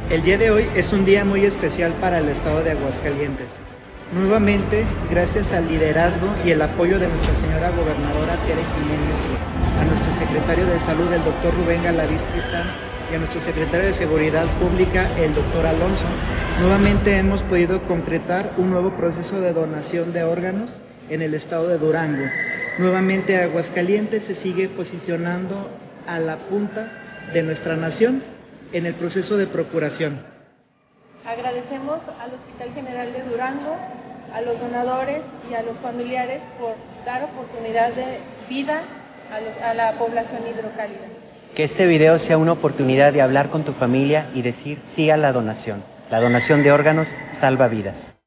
El día de hoy es un día muy especial para el estado de Aguascalientes. Nuevamente, gracias al liderazgo y el apoyo de nuestra señora gobernadora Tere Jiménez, a nuestro secretario de Salud, el doctor Rubén Galaviz Tristán, y a nuestro secretario de Seguridad Pública, el doctor Alonso, nuevamente hemos podido concretar un nuevo proceso de donación de órganos en el estado de Durango. Nuevamente Aguascalientes se sigue posicionando a la punta de nuestra nación en el proceso de procuración. Agradecemos al Hospital General de Durango, a los donadores y a los familiares por dar oportunidad de vida a la población hidrocálida. Que este video sea una oportunidad de hablar con tu familia y decir sí a la donación. La donación de órganos salva vidas.